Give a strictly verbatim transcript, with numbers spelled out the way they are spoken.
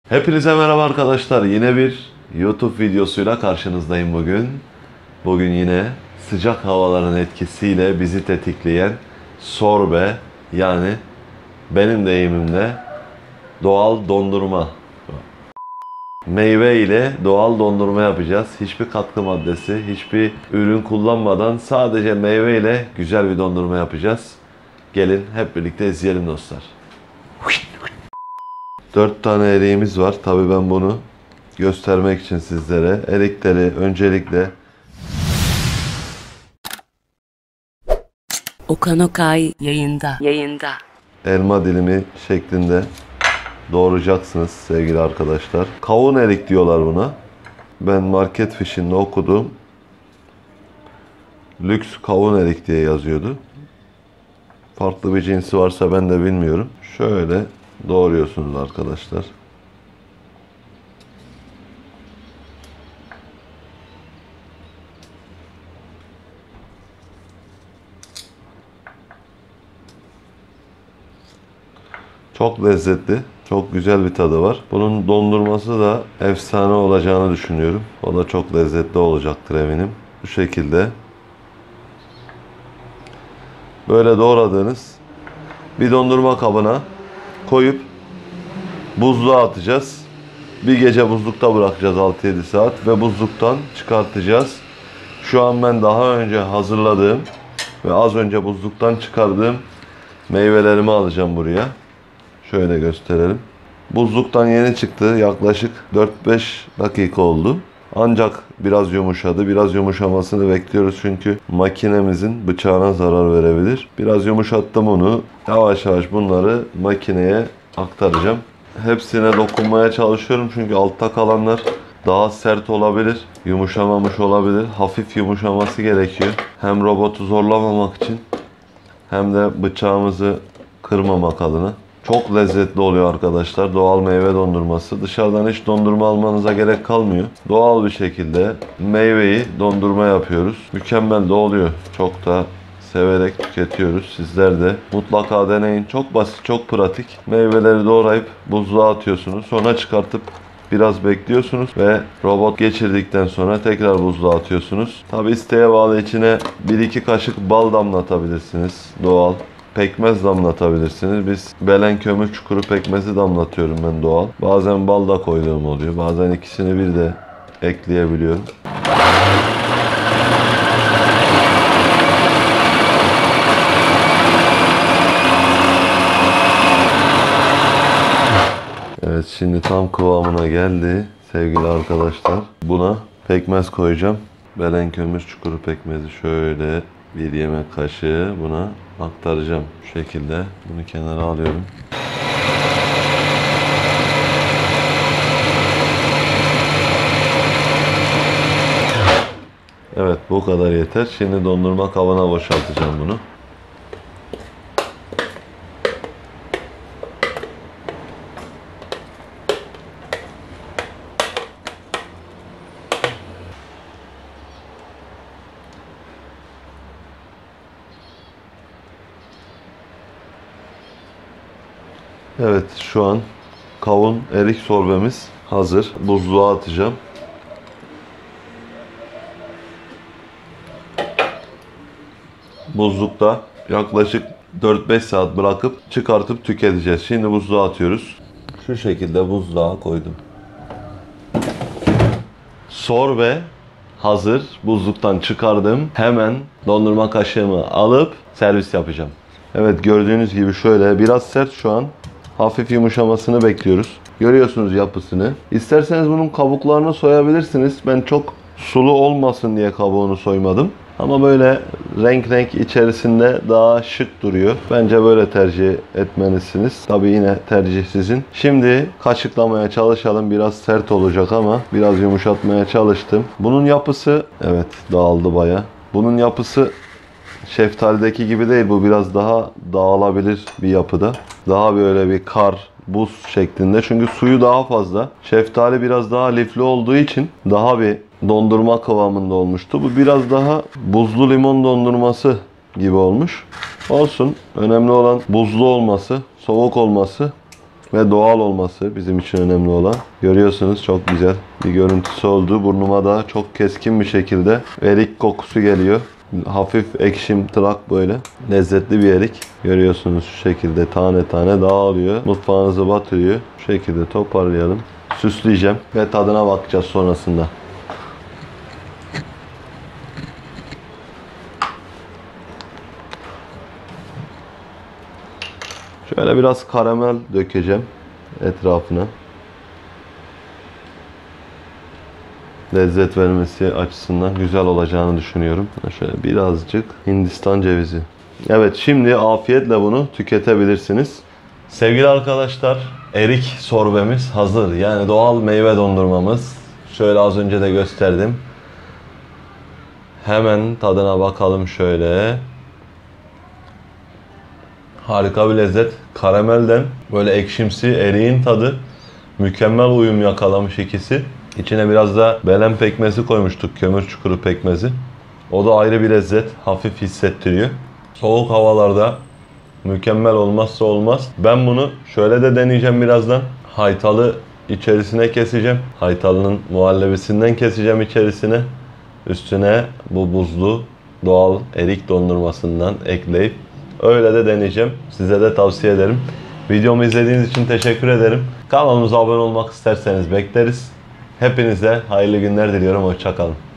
Hepinize merhaba arkadaşlar. Yine bir YouTube videosuyla karşınızdayım bugün. Bugün yine sıcak havaların etkisiyle bizi tetikleyen sorbe, yani benim deyimimle doğal dondurma. Meyve ile doğal dondurma yapacağız. Hiçbir katkı maddesi, hiçbir ürün kullanmadan sadece meyve ile güzel bir dondurma yapacağız. Gelin hep birlikte izleyelim dostlar. Dört tane eriğimiz var. Tabii ben bunu göstermek için sizlere erikleri öncelikle Okan Okay yayında. Yayında. elma dilimi şeklinde doğrayacaksınız sevgili arkadaşlar. Kavun erik diyorlar buna. Ben market fişinde okudum. Lüks kavun erik diye yazıyordu. Farklı bir cinsi varsa ben de bilmiyorum. Şöyle doğruyorsunuz arkadaşlar. Çok lezzetli, çok güzel bir tadı var. Bunun dondurması da efsane olacağını düşünüyorum. O da çok lezzetli olacaktır eminim. Bu şekilde böyle doğradığınız bir dondurma kabına koyup buzluğa atacağız. Bir gece buzlukta bırakacağız altı yedi saat ve buzluktan çıkartacağız. Şu an ben daha önce hazırladığım ve az önce buzluktan çıkardığım meyvelerimi alacağım buraya. Şöyle gösterelim. Buzluktan yeni çıktı. Yaklaşık dört beş dakika oldu. Ancak biraz yumuşadı. Biraz yumuşamasını bekliyoruz çünkü makinemizin bıçağına zarar verebilir. Biraz yumuşattım onu. Yavaş yavaş bunları makineye aktaracağım. Hepsine dokunmaya çalışıyorum çünkü altta kalanlar daha sert olabilir. Yumuşamamış olabilir. Hafif yumuşaması gerekiyor. Hem robotu zorlamamak için hem de bıçağımızı kırmamak adına. Çok lezzetli oluyor arkadaşlar. Doğal meyve dondurması. Dışarıdan hiç dondurma almanıza gerek kalmıyor. Doğal bir şekilde meyveyi dondurma yapıyoruz. Mükemmel de oluyor. Çok da severek tüketiyoruz. Sizler de mutlaka deneyin. Çok basit, çok pratik. Meyveleri doğrayıp buzluğa atıyorsunuz. Sonra çıkartıp biraz bekliyorsunuz ve robot geçirdikten sonra tekrar buzluğa atıyorsunuz. Tabi isteğe bağlı içine bir iki kaşık bal damlatabilirsiniz. Doğal. Pekmez damlatabilirsiniz. Biz Belen Kömür Çukuru pekmezi damlatıyorum ben doğal. Bazen bal da koyduğum oluyor. Bazen ikisini bir de ekleyebiliyorum. Evet, şimdi tam kıvamına geldi sevgili arkadaşlar. Buna pekmez koyacağım. Belen Kömür Çukuru pekmezi şöyle bir yemek kaşığı buna aktaracağım. Şu şekilde bunu kenara alıyorum. Evet, bu kadar yeter. Şimdi dondurma kabına boşaltacağım bunu. Evet, şu an kavun erik sorbemiz hazır. Buzluğa atacağım. Buzlukta yaklaşık dört beş saat bırakıp çıkartıp tüketeceğiz. Şimdi buzluğa atıyoruz. Şu şekilde buzluğa koydum. Sorbe hazır. Buzluktan çıkardım. Hemen dondurma kaşığımı alıp servis yapacağım. Evet, gördüğünüz gibi şöyle biraz sert şu an. Hafif yumuşamasını bekliyoruz. Görüyorsunuz yapısını. İsterseniz bunun kabuklarını soyabilirsiniz. Ben çok sulu olmasın diye kabuğunu soymadım. Ama böyle renk renk içerisinde daha şık duruyor. Bence böyle tercih etmelisiniz. Tabii yine tercih sizin. Şimdi kaşıklamaya çalışalım. Biraz sert olacak ama biraz yumuşatmaya çalıştım. Bunun yapısı, evet, dağıldı baya. Bunun yapısı şeftalideki gibi değil. Bu biraz daha dağılabilir bir yapıda. Daha böyle bir kar, buz şeklinde. Çünkü suyu daha fazla. Şeftali biraz daha lifli olduğu için daha bir dondurma kıvamında olmuştu. Bu biraz daha buzlu limon dondurması gibi olmuş. Olsun. Önemli olan buzlu olması, soğuk olması ve doğal olması bizim için önemli olan. Görüyorsunuz çok güzel bir görüntüsü oldu. Burnuma da çok keskin bir şekilde erik kokusu geliyor. Hafif ekşimtırak böyle. Lezzetli bir erik. Görüyorsunuz şu şekilde tane tane dağılıyor. Mutfağınızı batırıyor. Şu şekilde toparlayalım. Süsleyeceğim ve tadına bakacağız sonrasında. Şöyle biraz karamel dökeceğim etrafına. Lezzet vermesi açısından güzel olacağını düşünüyorum. Şöyle birazcık Hindistan cevizi. Evet, şimdi afiyetle bunu tüketebilirsiniz. Sevgili arkadaşlar, erik sorbemiz hazır. Yani doğal meyve dondurmamız. Şöyle az önce de gösterdim. Hemen tadına bakalım şöyle. Harika bir lezzet. Karamelden böyle ekşimsi eriğin tadı. Mükemmel uyum yakalamış ikisi. İçine biraz da belen pekmezi koymuştuk. Kömür çukuru pekmezi. O da ayrı bir lezzet. Hafif hissettiriyor. Soğuk havalarda mükemmel olmazsa olmaz. Ben bunu şöyle de deneyeceğim birazdan. Haytalı içerisine keseceğim. Haytalının muhallebisinden keseceğim içerisine. Üstüne bu buzlu doğal erik dondurmasından ekleyip öyle de deneyeceğim. Size de tavsiye ederim. Videomu izlediğiniz için teşekkür ederim. Kanalımıza abone olmak isterseniz bekleriz. Hepinize hayırlı günler diliyorum. Hoşça kalın.